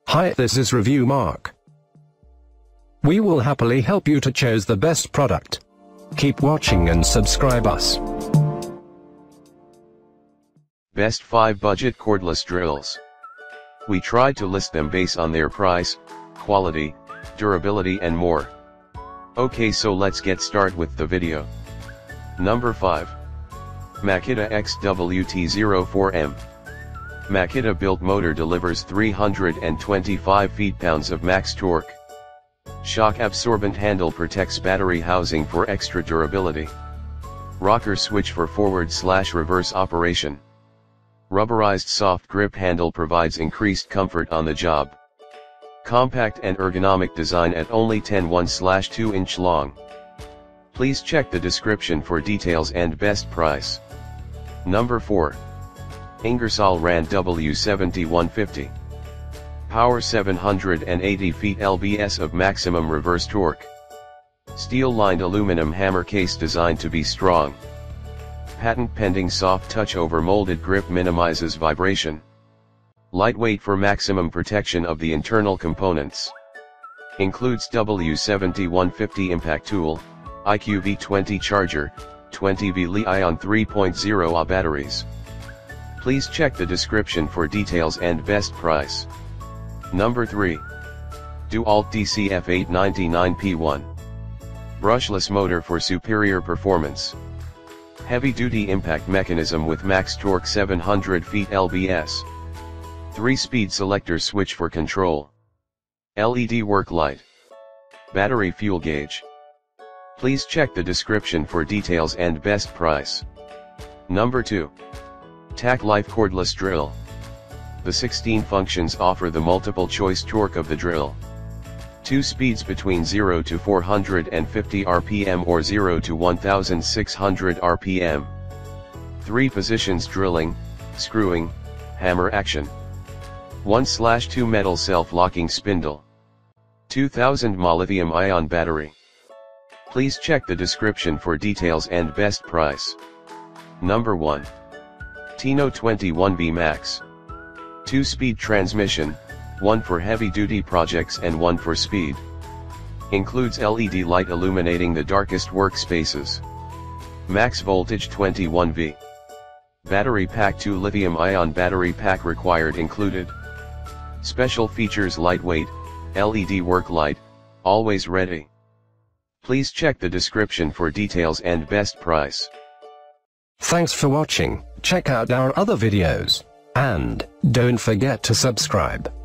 Hi, this is Review Mark. We will happily help you to choose the best product. Keep watching and subscribe us. Best 5 Budget Cordless Drills. We tried to list them based on their price, quality, durability and more. Okay, so let's get started with the video. Number 5. Makita XWT04M. Makita built motor delivers 325 feet-pounds of max torque. Shock absorbent handle protects battery housing for extra durability. Rocker switch for forward/reverse operation. Rubberized soft grip handle provides increased comfort on the job. Compact and ergonomic design at only 1/2 inch long. Please check the description for details and best price. Number 4. Ingersoll RAN W7150. Power 780 feet lbs of maximum reverse torque. Steel-lined aluminum hammer case designed to be strong. Patent-pending soft touch over molded grip minimizes vibration. Lightweight for maximum protection of the internal components. Includes W7150 impact tool, IQV20 charger, 20V Li-ion 3.0 Ah batteries. Please check the description for details and best price. Number 3. DEWALT DCF899P1. Brushless motor for superior performance. Heavy-duty impact mechanism with max torque 700 feet lbs. 3-speed selector switch for control. LED work light. Battery fuel gauge. Please check the description for details and best price. Number 2. Tacklife Cordless Drill. The 16 functions offer the multiple choice torque of the drill. 2 speeds between 0 to 450 rpm or 0 to 1600 rpm. 3 positions drilling, screwing, hammer action. 1/2 metal self-locking spindle. 2000 mAh lithium-ion battery. Please check the description for details and best price. Number 1. Teeno 21V Max. 2-speed transmission, 1 for heavy-duty projects and 1 for speed. Includes LED light illuminating the darkest workspaces. Max voltage 21V. Battery pack 2 lithium-ion battery pack required included. Special features: lightweight, LED work light, always ready. Please check the description for details and best price. Thanks for watching. Check out our other videos. And don't forget to subscribe.